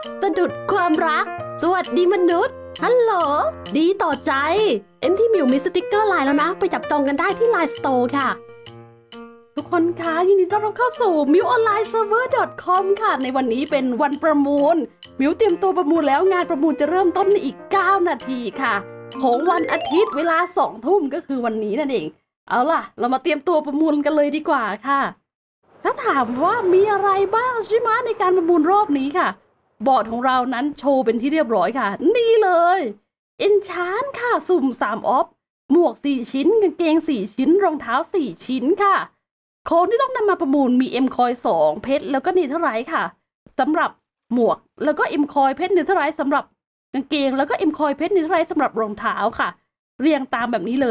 สะดุดความรักสวัสดีมนุษย์ฮัลโหลดีต่อใจที่มิวมีสติกเกอร์ไลน์แล้วนะไปจับจองกันได้ที่ LINE Store ค่ะทุกคนคะยินดีต้อนรับเข้าสู่ mionlineserver.com ค่ะในวันนี้เป็นวันประมูลมิวเตรียมตัวประมูลแล้วงานประมูลจะเริ่มต้นในอีก9นาทีค่ะของวันอาทิตย์เวลา2 ทุ่มก็คือวันนี้นั่นเองเอาล่ะเรามาเตรียมตัวประมูลกันเลยดีกว่าค่ะถ้าถามว่ามีอะไรบ้างใช่ไหมในการประมูลรอบนี้ค่ะบอร์ดของเรานั้นโชว์เป็นที่เรียบร้อยค่ะนี่เลยEnchant ค่ะสุ่ม3ออฟหมวก4ชิ้นกางเกง4ชิ้นรองเท้า4ชิ้นค่ะของที่ต้องนำมาประมูลมี M Coin 2เพชรแล้วก็เนเธอไรท์ค่ะสำหรับหมวกแล้วก็ M Coin เพชรเนเธอไรท์สำหรับกางเกงแล้วก็ M Coin เพชรเนเธอไรท์สำหรับรองเท้าค่ะเรียงตามแบบนี้เลย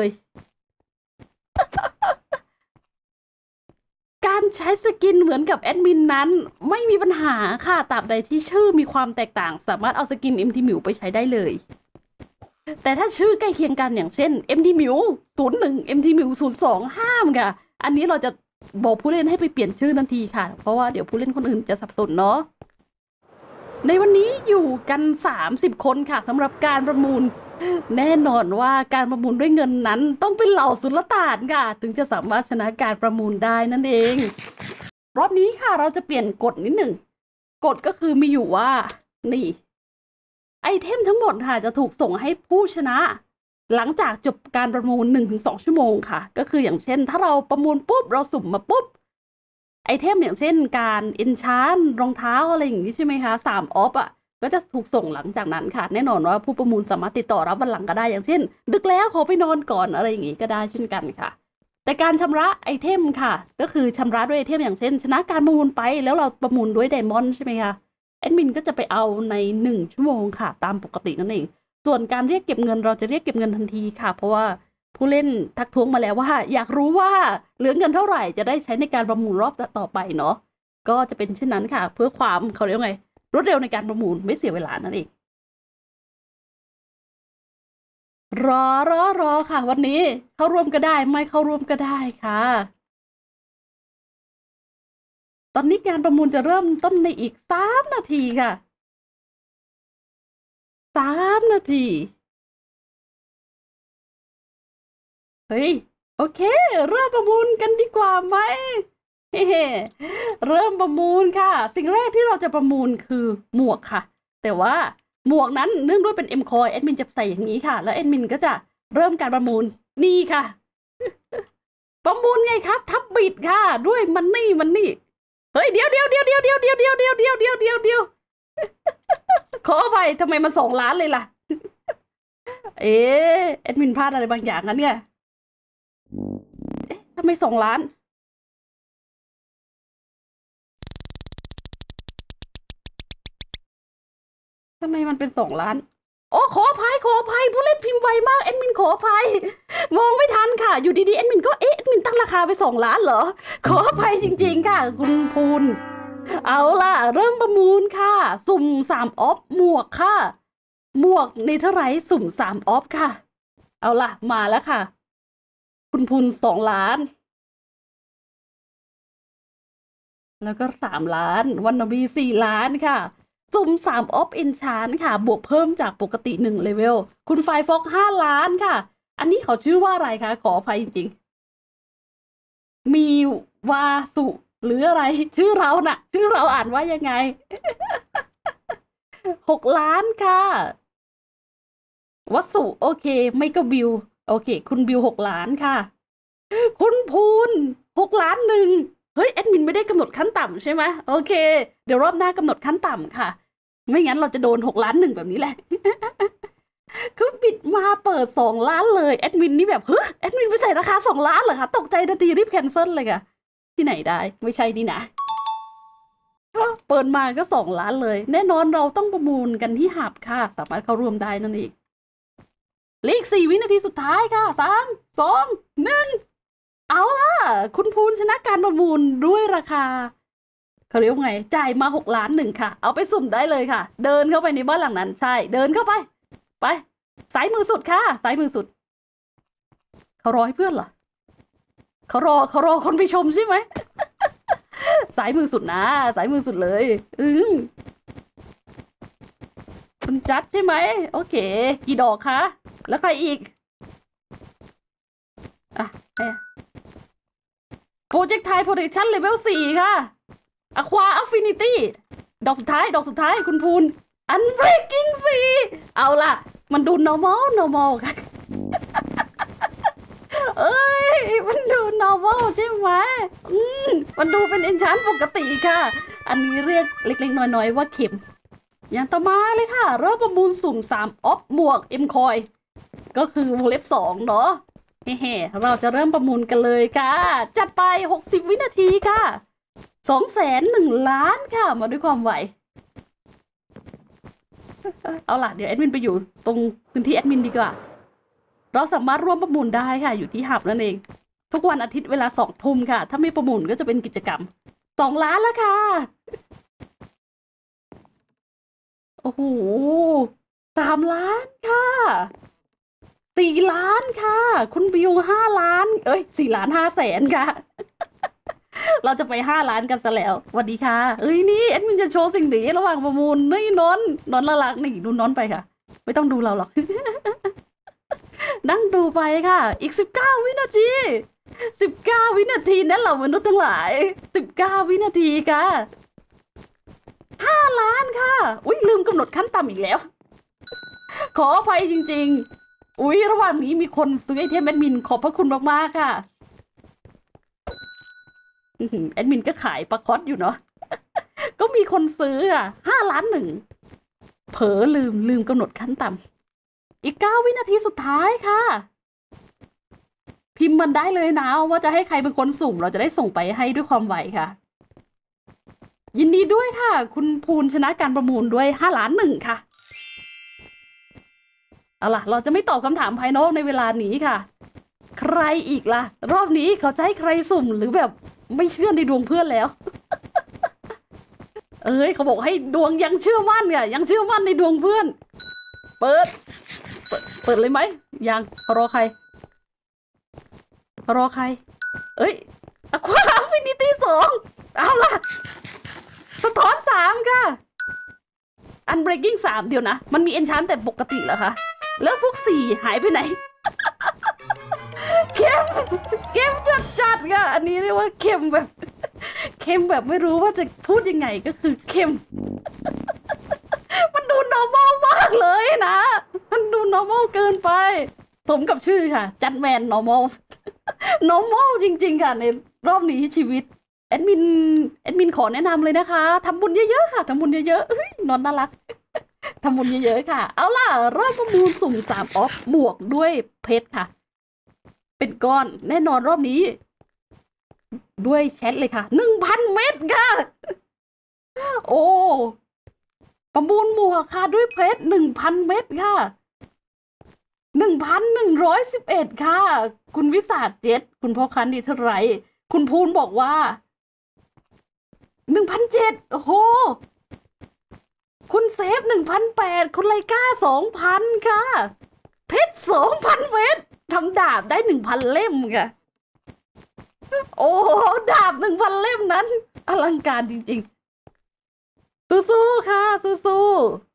การใช้สกินเหมือนกับแอดมินนั้นไม่มีปัญหาค่ะตราบใดที่ชื่อมีความแตกต่างสามารถเอาสกิน MT มิวไปใช้ได้เลยแต่ถ้าชื่อใกล้เคียงกันอย่างเช่น MT มิว01 MT มิว02ห้ามค่ะอันนี้เราจะบอกผู้เล่นให้ไปเปลี่ยนชื่อทันทีค่ะเพราะว่าเดี๋ยวผู้เล่นคนอื่นจะสับสนเนาะในวันนี้อยู่กัน30คนค่ะสำหรับการประมูลแน่นอนว่าการประมูลด้วยเงินนั้นต้องเป็นเหล่าสุลต่านค่ะถึงจะสามารถชนะการประมูลได้นั่นเองรอบนี้ค่ะเราจะเปลี่ยนกฎนิดหนึ่งกฎก็คือมีอยู่ว่านี่ไอเทมทั้งหมดค่ะจะถูกส่งให้ผู้ชนะหลังจากจบการประมูล 1-2 ชั่วโมงค่ะก็คืออย่างเช่นถ้าเราประมูลปุ๊บเราสุ่มมาปุ๊บไอเทมอย่างเช่นการเอนชานรองเท้าอะไรอย่างนี้ใช่ไหมคะ3ออฟอ่ะก็จะถูกส่งหลังจากนั้นค่ะแน่นอนว่าผู้ประมูลสามารถติดต่อรับวันหลังก็ได้อย่างเช่นดึกแล้วขอไปนอนก่อนอะไรอย่างนี้ก็ได้เช่นกันค่ะแต่การชำระไอเทมค่ะก็คือชำระด้วยไอเทมอย่างเช่นชนะการประมูลไปแล้วเราประมูลด้วยไดมอนด์ใช่ไหมคะแอดมินก็จะไปเอาใน1 ชั่วโมงค่ะตามปกตินั่นเองส่วนการเรียกเก็บเงินเราจะเรียกเก็บเงินทันทีค่ะเพราะว่าผู้เล่นทักท้วงมาแล้วว่าอยากรู้ว่าเหลือเงินเท่าไหร่จะได้ใช้ในการประมูลรอบต่อไปเนาะก็จะเป็นเช่นนั้นค่ะเพื่อความเขาเรียกว่าไงรวดเร็วในการประมูลไม่เสียเวลานั่นเองรอค่ะวันนี้เข้าร่วมก็ได้ไม่เข้าร่วมก็ได้ค่ะตอนนี้การประมูลจะเริ่มต้นในอีก3 นาทีค่ะ3 นาทีเฮ้ยโอเคเริ่มประมูลกันดีกว่าไหมเฮ้เริ่มประมูลค่ะสิ่งแรกที่เราจะประมูลคือหมวกค่ะแต่ว่าหมวกนั้นเนื่องด้วยเป็น M Coin แอดมินจะใส่อย่างนี้ค่ะแล้วแอดมินก็จะเริ่มการประมูลนี่ค่ะประมูลไงครับทับบิดค่ะด้วยมันนี่เฮ้ยเดี๋ยวขอไปทำไมมัน2 ล้านเลยล่ะเอ๊ะแอดมินพลาดอะไรบางอย่างนะเนี่ยเอ๊ะทำไม2 ล้านทำไมมันเป็น2 ล้านโอ้ขออภัยผู้เล่นพิมพ์ไวมากแอดมินขออภัยมองไม่ทันค่ะอยู่ดีๆแอดมินก็เอ๊ะแอดมินตั้งราคาไป2 ล้านเหรอขออภัยจริงๆค่ะคุณภูลเอาล่ะเริ่มประมูลค่ะสุ่ม3ออฟหมวกค่ะหมวกเนเธอไรท์สุ่ม3ออฟค่ะเอาล่ะมาแล้วค่ะคุณภูล2 ล้านแล้วก็3 ล้านวันนบี4 ล้านค่ะสุ่ม3ออฟเอนชานค่ะบวกเพิ่มจากปกติ1เลเวลคุณไฟฟอก5 ล้านค่ะอันนี้เขาชื่อว่าอะไรคะขออภัยจริงๆมีวาสุหรืออะไรชื่อเราน่ะชื่อเราอ่านว่ายังไง6 ล้านค่ะวัสุโอเคไม่ก็บิวโอเคคุณบิว6 ล้านค่ะคุณภูล6 ล้าน1เฮ้ยแอดมินไม่ได้กำหนดขั้นต่ำใช่ไหมโอเคเดี๋ยวรอบหน้ากำหนดขั้นต่ำค่ะไม่งั้นเราจะโดน6 ล้าน1แบบนี้แหละคือปิดมาเปิด2 ล้านเลยแอดมินนี่แบบเฮ้ยแอดมินไปใส่ราคา2 ล้านเหรอคะตกใจทันทีรีบแคนเซิลเลยค่ะที่ไหนได้ไม่ใช่นี่นะเปิดมาก็2 ล้านเลยแน่นอนเราต้องประมูลกันที่หับค่ะสามารถเข้าร่วมได้นั่นเองเลข4 วินาทีสุดท้ายค่ะ3 2 1เอาล่ะคุณภูลชนะการประมูลด้วยราคาเขาเรียกว่าไงจ่ายมา6 ล้าน1ค่ะเอาไปสุ่มได้เลยค่ะเดินเข้าไปในบ้านหลังนั้นใช่เดินเข้าไปสายมือสุดค่ะสายมือสุดเขารอให้เพื่อนเหรอเขารอคนไปชมใช่ไหมสายมือสุดนะสายมือสุดเลยคุณจัดใช่ไหมโอเคกี่ดอกคะแล้วใครอีกอ่ะโปรเจกต์ไทยโปรเทคชั่นเลเวล4ค่ะอะควาอัฟฟินิตี้ดอกสุดท้ายคุณพูนอันเบรกกิ้ง4เอาล่ะมันดู normal ค่ะเอ้ยมันดู normal ใช่ไหมมันดูเป็น enchant ปกติค่ะอันนี้เรียกเล็กๆน้อยๆว่าเข็มอย่างต่อมาเลยค่ะเริ่มประมูลสุ่ม3ออฟหมวก M คอยก็คือวงเล็บ2เนาะเฮ้เราจะเริ่มประมูลกันเลยค่ะจัดไป60วินาทีค่ะ201,000,000ค่ะมาด้วยความไวเอาล่ะเดี๋ยวแอดมินไปอยู่ตรงพื้นที่แอดมินดีกว่าเราสามารถร่วมประมูลได้ค่ะอยู่ที่หับนั่นเองทุกวันอาทิตย์เวลา2 ทุ่มค่ะถ้าไม่ประมูลก็จะเป็นกิจกรรม2 ล้านแล้วค่ะโอ้โห3 ล้านค่ะ4 ล้านค่ะคุณบิว5 ล้าน4,500,000ค่ะเราจะไป5 ล้านกันซะแล้วสวัสดีค่ะนี่แอดมินจะโชว์สิ่งดีระหว่างประมูลนี่นนละลักนี่ดูนนไปค่ะไม่ต้องดูเราหรอก นั่งดูไปค่ะอีก19 วินาที19 วินาทีนั้นเรามนุษย์ทั้งหลาย19 วินาทีค่ะ5 ล้านค่ะลืมกำหนดขั้นต่ำอีกแล้วขออภัยจริงๆระหว่างนี้มีคนซื้อไอเทมแอดมินขอบพระคุณมากๆค่ะแอดมินก็ขายปลาคอสอยู่เนาะ ก็มีคนซื้อ5 ล้าน1เผลอลืมกำหนดขั้นต่ำอีก9 วินาทีสุดท้ายค่ะพิมพ์มันได้เลยนะว่าจะให้ใครเป็นคนสุ่มเราจะได้ส่งไปให้ด้วยความไวค่ะยินดีด้วยค่ะคุณภูลชนะการประมูลด้วย5 ล้าน1ค่ะเอาล่ะเราจะไม่ตอบคำถามภายนอกในเวลานี้ค่ะใครอีกล่ะรอบนี้เขาจะให้ใครสุ่มหรือแบบไม่เชื่อในดวงเพื่อนแล้ว เขาบอกให้ดวงยังเชื่อมั่นค่ะยังเชื่อมั่นในดวงเพื่อนเปิดเลยไหมยังรอใครอะควาฟินิตี้2เอาล่ะสะท้อน3ค่ะอันเบรกกิ้ง3เดี๋ยวนะมันมีเอนชานแต่ปกติเหรอคะแล้วพวก4หายไปไหน เข้มจัดค่ะอันนี้เรียกว่าเข้มแบบไม่รู้ว่าจะพูดยังไงก็คือเข้ม มันดู normal มากเลยนะมันดู normal เกินไปสมกับชื่อค่ะจัดแมน normal จริงๆค่ะในรอบนี้ชีวิตแอดมินขอแนะนำเลยนะคะทำบุญเยอะๆค่ะทำบุญเยอะๆนอนน่ารักทำบุญเยอะๆค่ะเอาล่ะเริ่มประมูลสุ่ม3ออฟหมวกด้วยเพชรค่ะเป็นก้อนแน่นอนรอบนี้ด้วยแชทเลยค่ะ 1,000 เม็ดค่ะโอ้ประมูลหมวกค่ะด้วยเพชร1,000 เม็ดค่ะ1,111ค่ะคุณวิสา7คุณพ่อคันดีเท่าไหร่คุณภูนบอกว่า1,700โอ้โหคุณเซฟ1,800คุณไลก้า2,000ค่ะเพชร2,000 เม็ดทำดาบได้1,000 เล่มค่ะโอ้ดาบ1,000 เล่มนั้นอลังการจริงๆสู้ๆค่ะสู้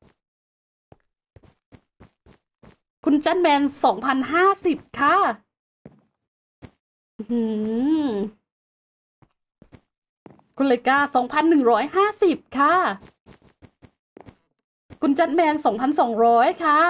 ๆคุณจันแมน2,050ค่ะคุณเลก้า2,150ค่ะคุณจันแมน2,200ค่ะ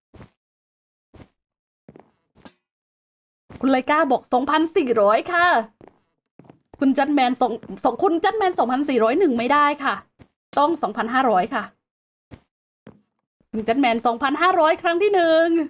คุณไลก้าบอก2,400ค่ะคุณจันแมนคุณจันแมน2,401ไม่ได้ค่ะต้อง2,500ค่ะคุณจันแมน2,500ครั้งที่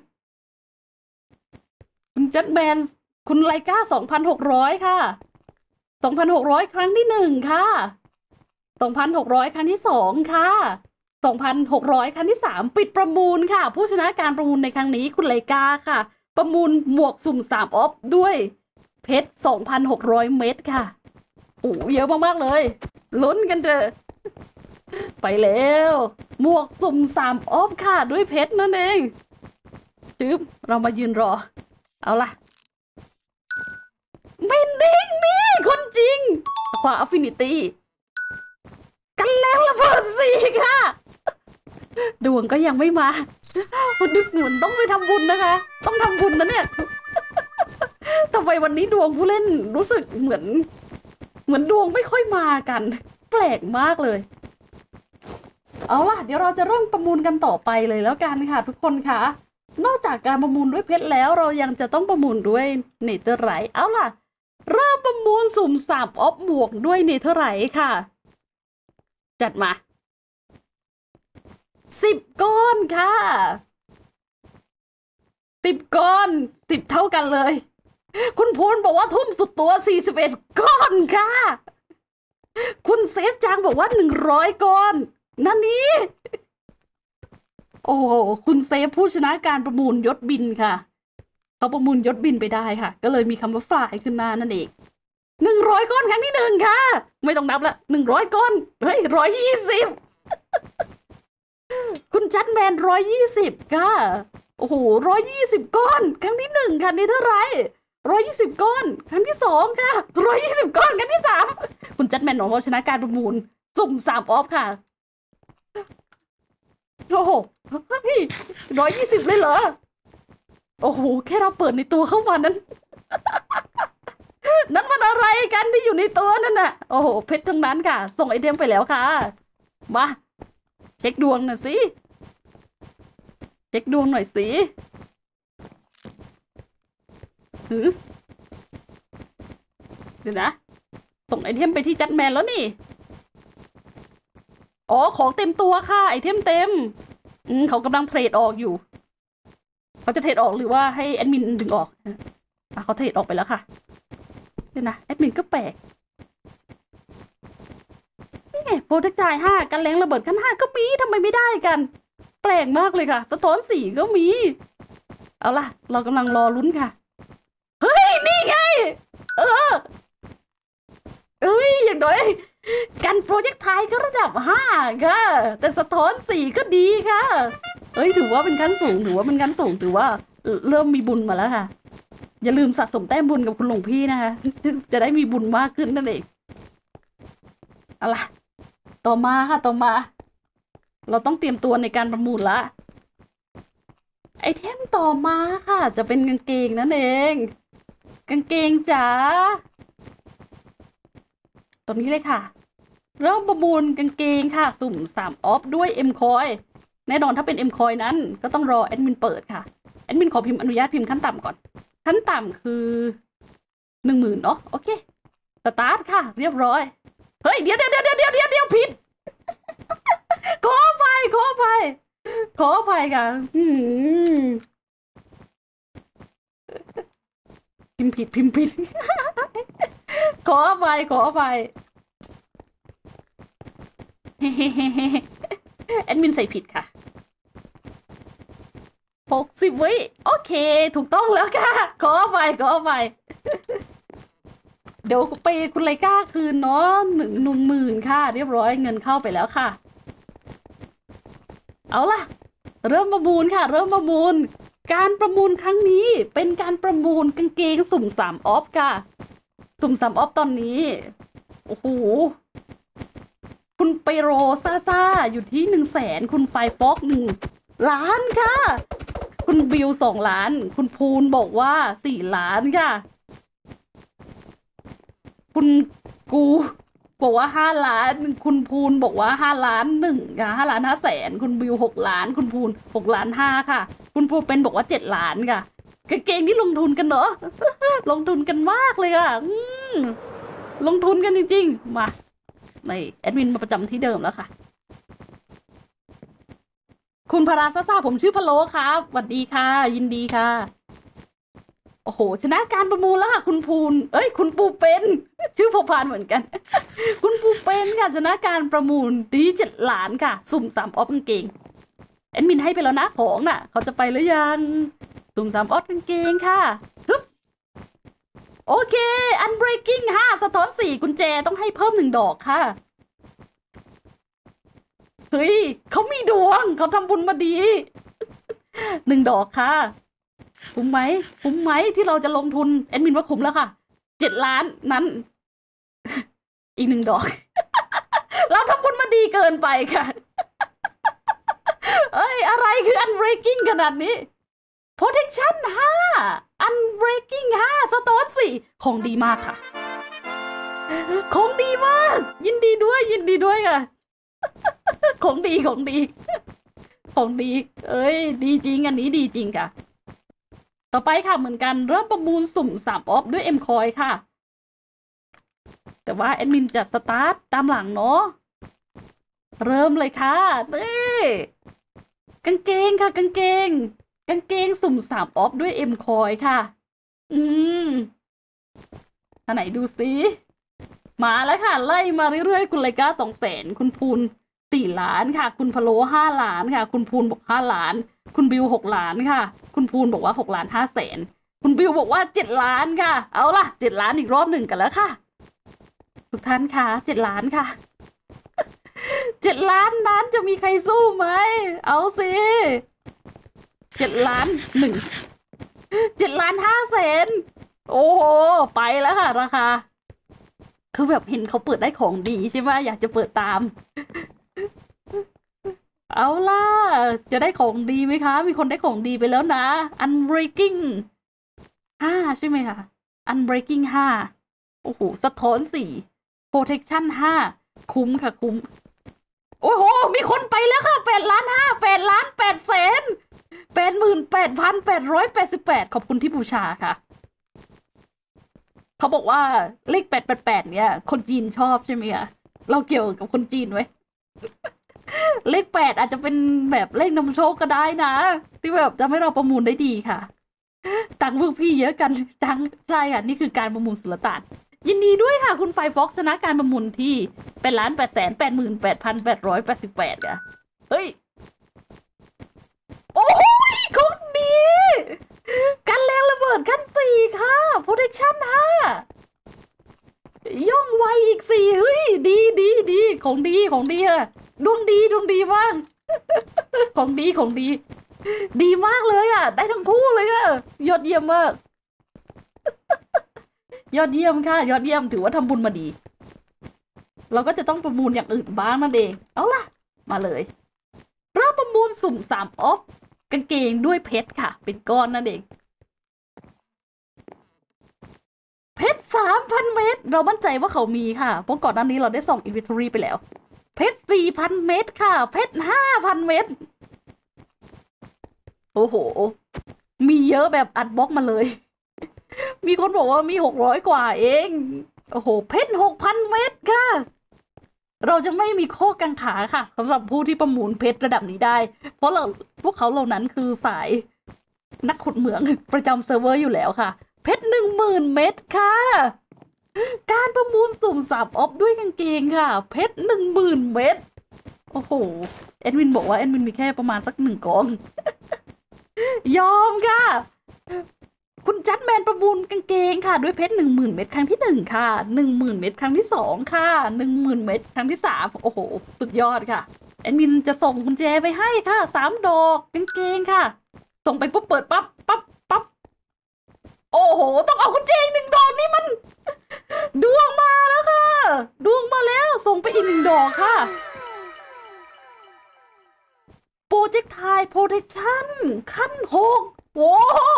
1คุณจันแมนคุณไลก้า2,600ค่ะ2,600ครั้งที่1ค่ะ2,600ครั้งที่2ค่ะ2,600ครั้งที่3ปิดประมูลค่ะผู้ชนะการประมูลในครั้งนี้คุณไลก้าค่ะประมูลหมวกสุ่ม3ออฟด้วยเพชร 2,600 เม็ดค่ะโอ้เยอะมากๆเลยลุ้นกันเถอะไปแล้วหมวกสุ่ม3ออฟค่ะด้วยเพชรนั่นเองเรามายืนรอเอาล่ะไม่นิ่งนี่คนจริงควาอัฟฟินิตี้กันแรงระเบิด4ค่ะดวงก็ยังไม่มานึกเหมือนต้องไปทำบุญนะคะ ต้องทำบุญนะเนี่ยทำไมวันนี้ดวงผู้เล่นรู้สึกเหมือนดวงไม่ค่อยมากัน แปลกมากเลย เอาล่ะเดี๋ยวเราจะเริ่มประมูลกันต่อไปเลยแล้วกันค่ะทุกคนค่ะนอกจากการประมูลด้วยเพชรแล้วเรายังจะต้องประมูลด้วยเนเธอร์ไรท์เอาล่ะเริ่มประมูลสุ่ม3ออฟหมวกด้วยเนเธอร์ไรท์ค่ะจัดมา10 ก้อนค่ะ10 ก้อน10เท่ากันเลยคุณพูนบอกว่าทุ่มสุดตัว41 ก้อนค่ะคุณเซฟจางบอกว่า100 ก้อนนั่นนี่โอ้คุณเซฟผู้ชนะการประมูลยศบินค่ะเขาประมูลยศบินไปได้ค่ะก็เลยมีคำว่าฝ่ายขึ้นมานั่นเอง100 ก้อนครั้งที่1ค่ะไม่ต้องนับละ100 ก้อนเฮ้ย120คุณจัดแมน120ค่ะโอ้โห120 ก้อนครั้งที่1ค่ะนี่เท่าไหร่120 ก้อนครั้งที่2ค่ะ120 ก้อนครั้งที่3คุณจัดแมนของเราชนะการประมูลสุ่ม3ออฟค่ะโอ้โห120เลยเหรอโอ้โหแค่เราเปิดในตัวเข้ามานั้น นั่นมันอะไรกันที่อยู่ในตัวนั่นน่ะโอ้โหเพชรทั้งนั้นค่ะส่งไอเทมไปแล้วค่ะมาเช็คดวงหน่อยสิเช็คดวงหน่อยสิเดี๋ยวนะส่งไอเทมไปที่จัดแมนแล้วนี่อ๋อของเต็มตัวค่ะไอเทมเต็มเขากำลังเทรดออกอยู่เขาจะเทรดออกหรือว่าให้แอดมินดึงออกเขาเทรดออกไปแล้วค่ะเดี๋ยวนะแอดมินก็แปลกนี่ไงโปรเทคจ่าย5กันแรงระเบิดขั้น5ก็มีทำไมไม่ได้กันแปลกมากเลยค่ะสะท้อนสีก็มีเอาล่ะเรากำลังรอลุ้นค่ะเฮ้ยนี่ไงอย่างน้อยกันโปรเจกต์ไทยก็ระดับ5ค่ะแต่สะท้อนสีก็ดีค่ะถือว่าเป็นขั้นสูงถือว่าเริ่มมีบุญมาแล้วค่ะอย่าลืมสะสมแต้มบุญกับคุณหลวงพี่นะคะจะได้มีบุญมากขึ้นนั่นเองเอาล่ะต่อมาค่ะต่อมาเราต้องเตรียมตัวในการประมูลละไอเทมต่อมาค่ะจะเป็นกางเกงนั่นเองกางเกงจ๋าตรงนี้เลยค่ะเริ่มประมูลกางเกงค่ะสุ่ม3ออฟด้วย M Coin แน่นอนถ้าเป็น M Coin นั้นก็ต้องรอแอดมินเปิดค่ะแอดมินขอพิมพ์อนุญาตพิมพ์ขั้นต่ำก่อนขั้นต่ำคือ10,000เนาะโอเคสตาร์ทค่ะเรียบร้อยเฮ้ยเดี๋ยวผิดขออภัยค่ะพิมพ์ผิดขออภัยแอดมินใส่ผิดค่ะ60 วิโอเคถูกต้องแล้วค่ะขออภัยเดี๋ยวไปคุณไลก้าคืนเนาะ10,000ค่ะเรียบร้อยเงินเข้าไปแล้วค่ะเอาล่ะเริ่มประมูลค่ะการประมูลครั้งนี้เป็นการประมูลกางเกงสุ่ม3ออฟค่ะสุ่ม3ออฟตอนนี้โอ้โหคุณเปโรซ่าอยู่ที่100,000คุณไฟฟอก1 ล้านค่ะคุณบิว2 ล้านคุณพูนบอกว่า4 ล้านค่ะคุณกูบอกว่า5 ล้านคุณพูนบอกว่า5 ล้าน1ค่ะ5,500,000คุณบิว6 ล้านคุณพูน6 ล้าน5ค่ะคุณพูเป็นบอกว่า7 ล้านค่ะกางเกงนี่ลงทุนกันเนอะ ลงทุนกันมากเลยค่ะลงทุนกันจริงๆมาในแอดมินมาประจำที่เดิมแล้วค่ะคุณพาราซ่าผมชื่อพะโลครับสวัสดีค่ะยินดีค่ะโอ้โหชนะการประมูลแล้วค่ะคุณพูนคุณปูเป็นชื่อพอพานเหมือนกัน คุณปูเป็นค่ะชนะการประมูลดี7 ล้านค่ะสุ่ม3ออฟกางเกงแอดมินให้ไปแล้วนะของน่ะเขาจะไปหรือยังสุ่ม3ออฟกางเกงค่ะฮึบโอเคอันเบรกกิ้ง5สะท้อน4กุญแจต้องให้เพิ่ม1 ดอกค่ะเฮ้ยเขามีดวงเขาทำบุญมาดี1 ดอกค่ะคุ้มไหมที่เราจะลงทุนแอดมินว่าคุ้มแล้วค่ะ7 ล้านนั้นอีก1 ดอก เราทำบุญมาดีเกินไปค่ะคือ unbreaking ขนาดนี้ protection 5 unbreaking 5 สโตน4ของดีมากค่ะของดีมากยินดีด้วยค่ะของดีของดีเอ้ยดีจริงอันนี้ดีจริงค่ะต่อไปค่ะเหมือนกันเริ่มประมูลสุ่ม3ออฟด้วย M Coin ค่ะแต่ว่าแอดมินจะสตาร์ทตามหลังเนาะเริ่มเลยค่ะนี่กางเกงค่ะกางเกงสุ่ม3ออฟด้วย M Coin ค่ะอันไหนดูสิมาแล้วค่ะไล่มาเรื่อยๆคุณไลกา200,000คุณพูน4 ล้านค่ะคุณพะโล5 ล้านค่ะคุณพูนบอก5 ล้านคุณบิว6 ล้านค่ะคุณพูนบอกว่า6 ล้าน5 แสนคุณบิวบอกว่า7 ล้านค่ะเอาล่ะ7 ล้านอีกรอบหนึ่งกันแล้วค่ะทุกท่านค่ะ7 ล้านค่ะ7 ล้านนั้นจะมีใครสู้ไหมเอาสิ7 ล้าน7 ล้าน5 แสนโอ้โหไปแล้วค่ะราคาคือแบบเห็นเขาเปิดได้ของดีใช่ไหมอยากจะเปิดตามเอาล่ะจะได้ของดีไหมคะมีคนได้ของดีไปแล้วนะ unbreaking 5ใช่ไหมคะ unbreaking 5โอ้โหสะท้อน4 protection 5คุ้มค่ะคุ้มโอ้โหมีคนไปแล้วค่ะ8 ล้าน5 8 ล้าน8 แสน88,888ขอบคุณที่บูชาค่ะเขาบอกว่าเลข888เนี่ยคนจีนชอบใช่ไหมคะเราเกี่ยวกับคนจีนไว้เลข8อาจจะเป็นแบบเลขนำโชคก็ได้นะที่แบบจะให้เราประมูลได้ดีค่ะตังค์พวกพี่เยอะกันจังใช่ค่ะนี่คือการประมูลสุลต่านยินดีด้วยค่ะคุณไฟฟ็อกชนะการประมูลที่8,888,888ค่ะเฮ้ยโอ้ยของดีกันแรงระเบิดขั้น4ค่ะ protection 5ย่องไวอีก4เฮ้ยดีของดีค่ะดวงดีมากของดีดีมากเลยอ่ะได้ทั้งคู่เลยอ่ะยอดเยี่ยมมากยอดเยี่ยมค่ะยอดเยี่ยมถือว่าทำบุญมาดีเราก็จะต้องประมูลอย่างอื่นบ้างนั่นเองเอาล่ะมาเลยเริ่มประมูลสุ่ม3ออฟกางเกงด้วยเพชรค่ะเป็นก้อนนั่นเองเพชร 3,000 เม็ดเรามั่นใจว่าเขามีค่ะเพราะก่อนหน้านี้เราได้ส่อง inventory ไปแล้วเพชร 4,000 เม็ดค่ะเพชร 5,000 เม็ดโอ้โหมีเยอะแบบอัดบล็อกมาเลยมีคนบอกว่ามี600กว่าเองโอ้โหเพชร 6,000 เม็ดค่ะเราจะไม่มีข้อกังขาค่ะสำหรับผู้ที่ประมูลเพชรระดับนี้ได้เพราะพวกเขาเหล่านั้นคือสายนักขุดเหมืองประจำเซิร์ฟเวอร์อยู่แล้วค่ะเพชร 10,000 เม็ดค่ะการประมูลสุ่ม3ออฟด้วยกางเกงค่ะเพชร 10,000 เม็ดโอ้โหแอดมินบอกว่าแอดมินมีแค่ประมาณสัก1 กองยอมค่ะคุณจัดแมนประมูลกางเกงค่ะด้วยเพชร 10,000 เม็ดครั้งที่1ค่ะ 10,000 เม็ดครั้งที่2ค่ะ 10,000 เม็ดครั้งที่3โอ้โหสุดยอดค่ะแอดมินจะส่งกุญแจไปให้ค่ะ3 ดอกกางเกงค่ะส่งไปปุ๊บเปิดปั๊บโอ้โหต้องเอากุญแจอีก1 ดอกนี่มันดวงมาแล้วค่ะดวงมาแล้วส่งไปอีก1 ดอกค่ะโปรเจกต์ไทยโปรเทคชั่นขั้น6โว้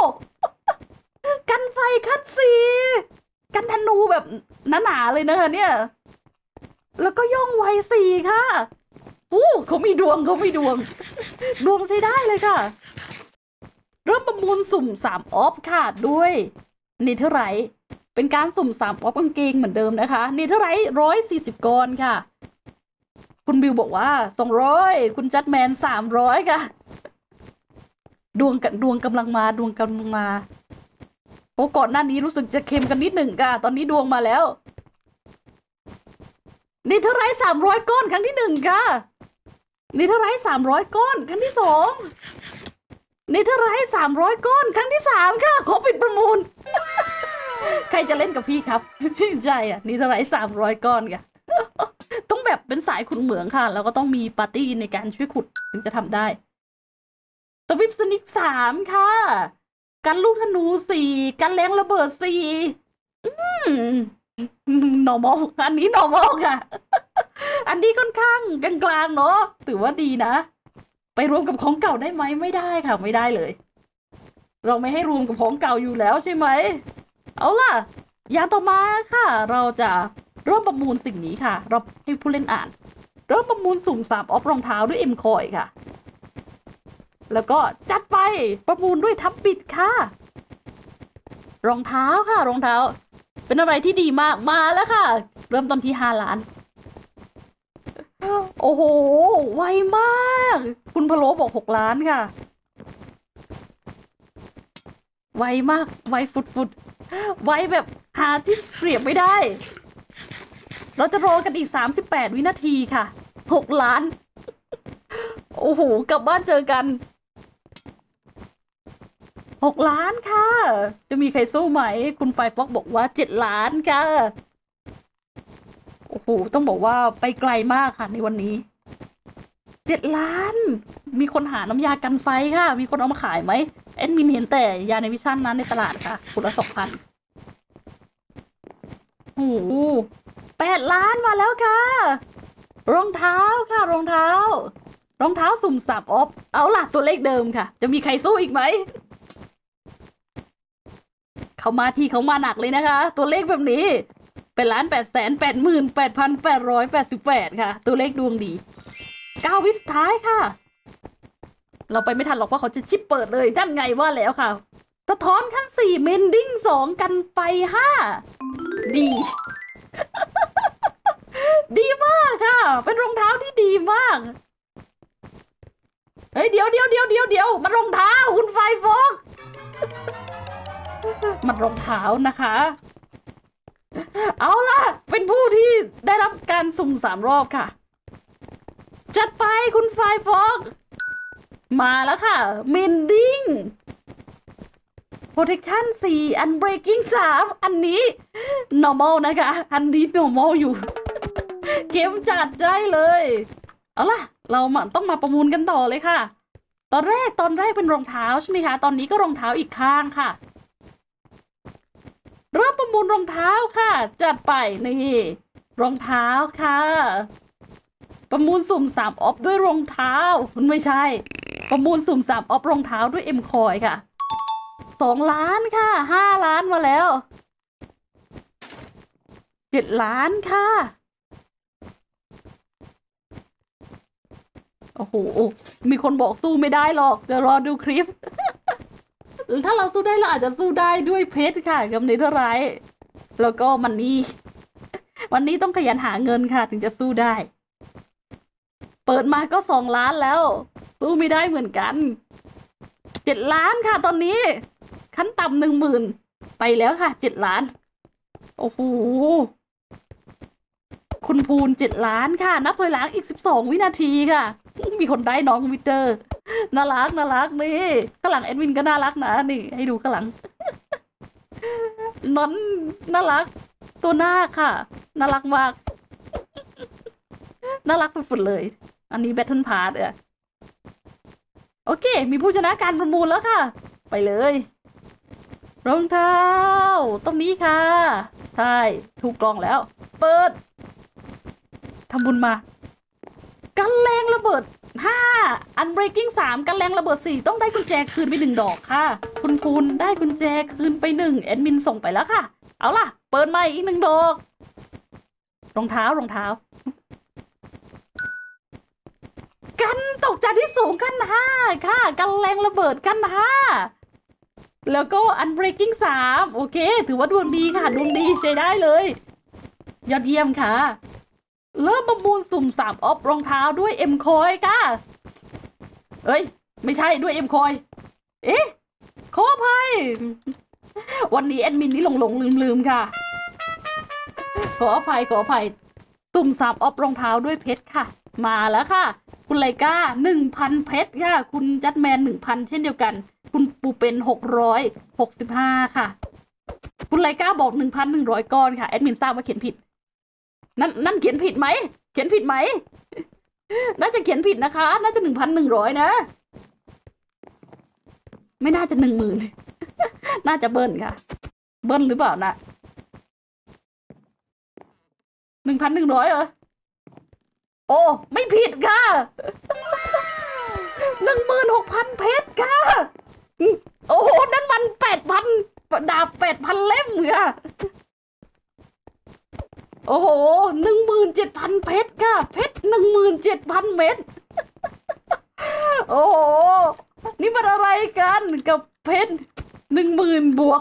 กันไฟขั้น4กันธนูแบบหนาๆเลยนะคะเนี่ยแล้วก็ย่องไว4ค่ะเขามีดวงดวงใช้ได้เลยค่ะเริ่มประมูลสุ่ม3ออฟค่ะด้วยเนเธอร์ไรท์เป็นการสุ่ม3ออฟกางเกงเหมือนเดิมนะคะเนเธอร์ไรท์140 ก้อนค่ะคุณบิวบอกว่า200คุณจัดแมน300ค่ะดวงกำลังมาโอ้ก่อนหน้านี้รู้สึกจะเค็มกันนิดหนึ่งค่ะตอนนี้ดวงมาแล้วนี่เท่าไร300 ก้อนครั้งที่1ค่ะนี่เท่าไร300 ก้อนครั้งที่2นี่เท่าไร300 ก้อนครั้งที่3ค่ะขอปิดประมูล ใครจะเล่นกับพี่ครับชื่นใจอ่ะนี่เท่าไร300 ก้อนค่ะ ต้องแบบเป็นสายขุดเหมืองค่ะแล้วก็ต้องมีปาร์ตี้ในการช่วยขุดถึงจะทำได้สวิปสนิก3ค่ะกันลูกธนู4กันแรงระเบิด4normal อันนี้ normal ค่ะ อันนี้ค่อนข้างกลางๆเนาะถือว่าดีนะไปรวมกับของเก่าได้ไหมไม่ได้ค่ะไม่ได้เลย เราไม่ให้รวมกับของเก่าอยู่แล้วใช่ไหมเอาล่ะอย่างต่อมาค่ะเราจะเริ่มประมูลสิ่งนี้ค่ะเราให้ผู้เล่นอ่านเริ่มประมูลสุ่ม3ออฟรองเท้าด้วย M Coin ค่ะแล้วก็จัดไปประมูลด้วยทับบิดค่ะรองเท้าค่ะรองเท้าเป็นอะไรที่ดีมากมาแล้วค่ะเริ่มต้นที่5 ล้านโอ้โหไวมากคุณพะโล้บอก6 ล้านค่ะไวมากไวฟุดไวแบบหาที่เปรียบไม่ได้เราจะรอกันอีก38 วินาทีค่ะ6 ล้านโอ้โหกลับบ้านเจอกัน6 ล้านค่ะจะมีใครสู้ไหมคุณไฟฟอกบอกว่า7 ล้านค่ะโอ้โหต้องบอกว่าไปไกลมากค่ะในวันนี้7 ล้านมีคนหาน้ำยากันไฟค่ะมีคนเอามาขายไหมแอดมินเห็นแต่ยาในวิชั่นนั้นในตลาดค่ะคุณละ2,000โอ้โห8 ล้านมาแล้วค่ะรองเท้าค่ะรองเท้สุ่ม3ออฟเอาล่ะตัวเลขเดิมค่ะจะมีใครสู้อีกไหมเขามาทีเขามาหนักเลยนะคะตัวเลขแบบนี้เป็น1,888,888ค่ะตัวเลขดวงดี9 วิสุดท้ายค่ะเราไปไม่ทันหรอกว่าเขาจะชิปเปิดเลยท่านไงว่าแล้วค่ะสะท้อนขั้น4เมนดิ้ง2กันไฟ5ดีดีมากค่ะเป็นรองเท้าที่ดีมากเฮ้ยเดี๋ยวมันรองเท้าคุณไฟโฟกมันรองเท้านะคะเอาล่ะเป็นผู้ที่ได้รับการสุ่ม3 รอบค่ะจัดไปคุณไฟโฟกมาแล้วค่ะมินดิ้งprotection 4 unbreaking 3อันนี้ normal นะคะอันนี้ normal อยู่เกมจัดใจเลยเอาล่ะเราต้องมาประมูลกันต่อเลยค่ะตอนแรกเป็นรองเท้าใช่ไหมคะตอนนี้ก็รองเท้าอีกข้างค่ะเริ่มประมูลรองเท้าค่ะจัดไปนี่รองเท้าค่ะประมูลสุ่ม3ออฟด้วยรองเท้าไม่ใช่ประมูลสุ่ม3ออฟรองเท้าด้วย M Coin ค่ะ2 ล้านค่ะ5 ล้านมาแล้ว7 ล้านค่ะโอ้โหมีคนบอกสู้ไม่ได้หรอกจะรอดูคลิป ถ้าเราสู้ได้เราอาจจะสู้ได้ด้วยเพชรค่ะกับเนเธอร์ไรท์แล้วก็มันนี่วันนี้ต้องขยันหาเงินค่ะถึงจะสู้ได้เปิดมาก็2 ล้านแล้วสู้ไม่ได้เหมือนกัน7 ล้านค่ะตอนนี้ขั้นต่ำ10,000ไปแล้วค่ะ7 ล้านโอ้โหคุณภูน7 ล้านค่ะนับถอยหลังอีก12 วินาทีค่ะมีคนได้น้องวิเตอร์น่ารักนี่ข้างหลังแอดมินก็น่ารักนะนี่ให้ดูข้างหลังน้อนน่ารักตัวหน้าค่ะน่ารักมากน่ารักสุดๆเลยอันนี้แบทเทิลพาร์ทโอเคมีผู้ชนะการประมูลแล้วค่ะไปเลยรองเท้าตรงนี้ค่ะใช่ถูกกล่องแล้วเปิดทำบุญมากันแรงระเบิด5 Unbreaking 3กันแรงระเบิด4ต้องได้กุญแจคืนไป1 ดอกค่ะคุณภูนได้กุญแจคืนไป1แอดมินส่งไปแล้วค่ะเอาล่ะเปิดใหม่อีก1 ดอกรองเท้ากันตกจากที่สูงกัน5ค่ะกันแรงระเบิดกัน5แล้วก็ Unbreaking 3โอเคถือว่าดวงดีค่ะดวงดีใช้ได้เลยยอดเยี่ยมค่ะเริ่มประมูลสุ่ม3ออฟรองเท้าด้วย M Coin ค่ะเอ้ยไม่ใช่ด้วย M Coin เอ๊ะขออภัยวันนี้แอดมินนี่หลงลืมค่ะขออภัยสุ่ม3ออฟรองเท้าด้วยเพชรค่ะมาแล้วค่ะคุณไลก้า 1,000 เพชรค่ะคุณจัดแมน 1,000 เช่นเดียวกันคุณปูเป็น665ค่ะคุณไลก้าบอก 1,100 ก้อนค่ะแอดมินทราบว่าเขียนผิดนั่นเขียนผิดไหมน่าจะเขียนผิดนะคะน่าจะ 1,100 นะไม่น่าจะ 10,000 น่าจะเบิ้ลค่ะเบิ้ลหรือเปล่านะ 1,100เหรอโอ้ไม่ผิดค่ะ 16,000 เพชรค่ะโอ้โหนั่นมัน 8,000 ดาบ 8,000 เล่มค่ะโอ้โห 17,000 เพชรค่ะเพชร 17,000 เม็ดโอ้โหนี่มันอะไรกันกับเพชร 10,000 บวก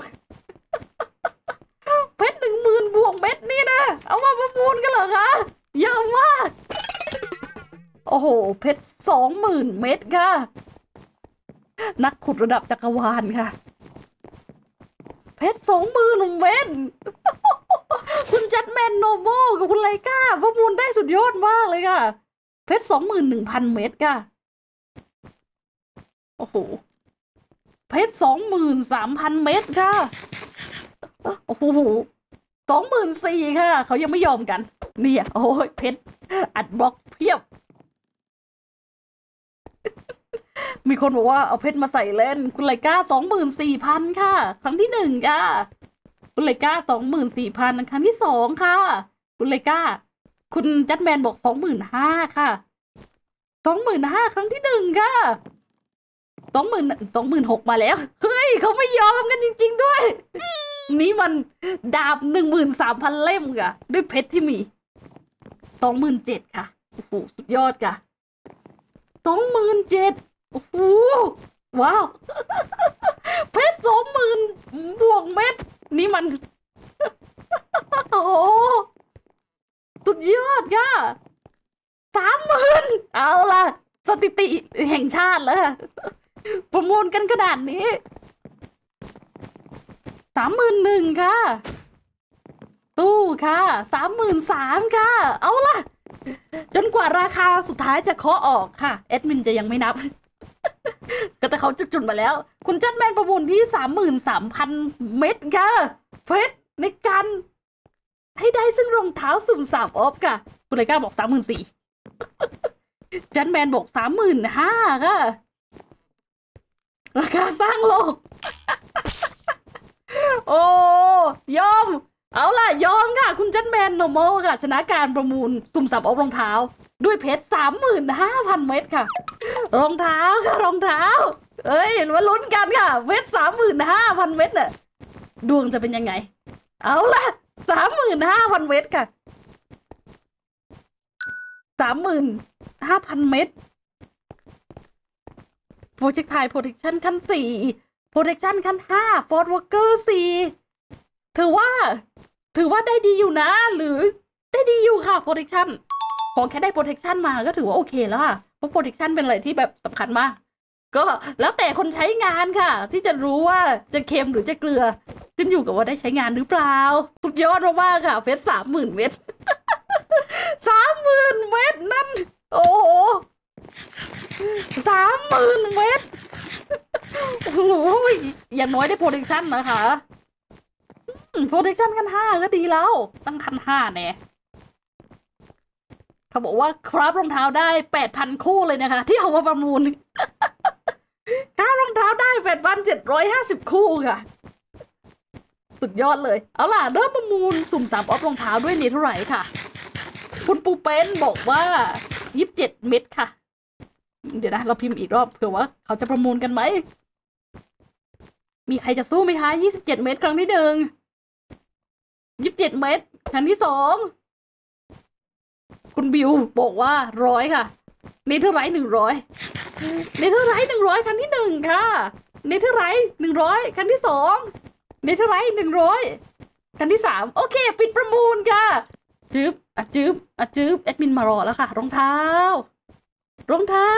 เพชร 10,000 บวกเม็ดนี่นะเอามาประมูลกันเหรอคะเยอะมากโอ้โหเพชร 20,000 เม็ดค่ะนักขุดระดับจักรวาลค่ะเพชร 20,000 เม็ดคุณจัดแมนโนโมกับคุณไลก้าประมูลได้สุดยอดมากเลยค่ะเพชร 21,000 เม็ดค่ะโอ้โหเพชร 23,000 เม็ดค่ะโอ้โห 24,000 ค่ะเขายังไม่ยอมกันเนี่ยโอ้ยเพชรอัดบล็อกเพียบมีคนบอกว่าเอาเพชรมาใส่เล่นคุณไลก้า 24,000 ค่ะครั้งที่ 1ค่ะคุณไลก้า 24,000 ครั้งที่ 2ค่ะคุณไลก้าคุณจัดแมนบอก 25,000 ค่ะ 25,000 ครั้งที่ 1ค่ะ26,000มาแล้วเฮ้ยเขาไม่ยอมกันจริงๆด้วยนี่มันดาบ 13,000 เล่มค่ะด้วยเพชรที่มี 27,000 ค่ะโอ้โหสุดยอดค่ะ 27,000โอ้โหว้าวเพชร 20,000 บวกเม็ดนี่มันโอ้โหสุดยอดค่ะ 30,000เอาล่ะสถิติแห่งชาติแล้วประมูลกันขนาดนี้ 31,000 ค่ะตู้ค่ะ 33,000 ค่ะเอาล่ะจนกว่าราคาสุดท้ายจะเคาะออกค่ะแอดมินจะยังไม่นับก็แต่เขาจุดมาแล้วคุณจัดแมนประมูลที่ 33,000 เม็ดค่ะเพชรในการให้ได้ซึ่งรองเท้าสุ่ม3 ออฟค่ะคุณไลก้าบอก 34,000 จัดแมนบอก 35,000 ค่ะราคาสร้างโลกโอ้ยอมเอาล่ะยอมค่ะคุณจัดแมนโนโมค่ะชนะการประมูลสุ่ม3 ออฟรองเท้าด้วยเพชร 35,000 เม็ดค่ะรองเท้าค่ะรองเท้าเอ้ยมาลุ้นกันค่ะเพชร 35,000 เม็ดน่ะดวงจะเป็นยังไงเอาล่ะ 35,000 เม็ดค่ะ 35,000 เม็ดโปรเจกต์ไทยโปรเทคชั่นขั้น 4โปรเทคชั่นขั้น 5ฟอร์ดวอร์เกอร์ 4ถือว่าได้ดีอยู่นะหรือได้ดีอยู่ค่ะโปรเทคชั่นขอแค่ได้โปรเทคชั่นมาก็ถือว่าโอเคแล้วค่ะเพราะโปรเทคชั่นเป็นอะไรที่แบบสำคัญมากก็แล้วแต่คนใช้งานค่ะที่จะรู้ว่าจะเค็มหรือจะเกลือขึ้นอยู่กับว่าได้ใช้งานหรือเปล่าสุดยอดมากๆค่ะเพชร 30,000 เม็ด 30,000 เม็ดนั่นโอ้โห 30,000 เม็ดโอ้โหอย่างน้อยได้โปรเทคชั่นนะคะโปรเทคชั่นขั้น 5ก็ดีแล้วตั้งขั้น 5แน่เขาบอกว่าคราฟรองเท้าได้ 8,000 คู่เลยนะคะที่เอามาประมูลคราฟรองเท้าได้ 8,750 คู่ค่ะสุดยอดเลยเอาล่ะเริ่มประมูลสุ่ม3 ออฟรองเท้าด้วยเนเธอร์ไรท์ค่ะคุณปูเป็นบอกว่า27 เม็ดค่ะเดี๋ยวนะเราพิมพ์อีกรอบเผื่อว่าเขาจะประมูลกันไหมมีใครจะสู้ไหมคะ27 เม็ดครั้งที่ 1 27 เม็ดครั้งที่ 2คุณบิวบอกว่า100ค่ะเนเธอร์ไรท์100เนเธอร์ไรท์100ครั้งที่ 1ค่ะเนเธอร์ไรท์100ครั้งที่ 2เนเธอร์ไรท์100ครั้งที่ 3โอเคปิดประมูลค่ะจึ๊บจึ๊บจึ๊บแอดมินมารอแล้วค่ะรองเท้ารองเท้า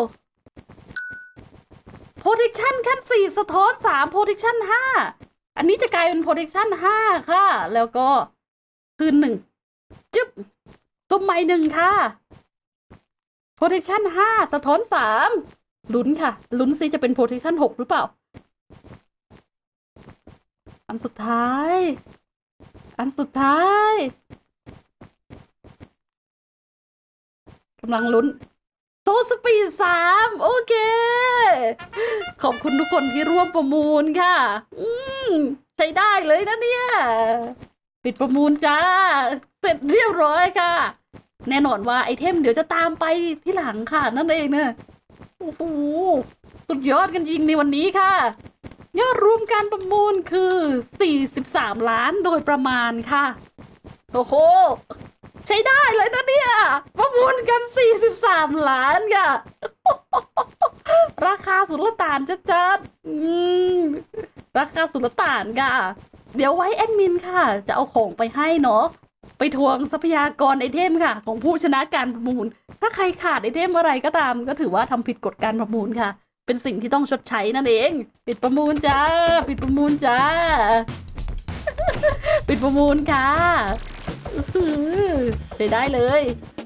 protection ขั้น 4สะท้อน 3 protection 5อันนี้จะกลายเป็น protection 5ค่ะแล้วก็คืน1จึ๊บตุ่มใหม่1ค่ะ protection 5สะท้อน3ลุ้นค่ะลุ้นซิจะเป็น protection 6หรือเปล่าอันสุดท้ายกำลังลุ้นโซสปีด3โอเคขอบคุณทุกคนที่ร่วมประมูลค่ะใช้ได้เลยนะเนี่ยปิดประมูลจ้าเสร็จเรียบร้อยค่ะแน่นอนว่าไอเทมเดี๋ยวจะตามไปที่หลังค่ะนั่นเองเนอะโอ้โหสุดยอดกันจริงในวันนี้ค่ะยอดรวมการประมูลคือ43 ล้านโดยประมาณค่ะโอ้โหใช้ได้เลยนะเนี่ยประมูลกัน43 ล้านค่ะราคาสุลต่านจัดๆราคาสุลต่านค่ะเดี๋ยวไว้แอดมินค่ะจะเอาของไปให้เนาะไปทวงทรัพยากรไอเทมค่ะของผู้ชนะการประมูลถ้าใครขาดไอเทมอะไรก็ตามก็ถือว่าทำผิดกฎการประมูลค่ะเป็นสิ่งที่ต้องชดใช้นั่นเองปิดประมูลจ้าปิดประมูลจ้าปิดประมูลค่ะได้เลย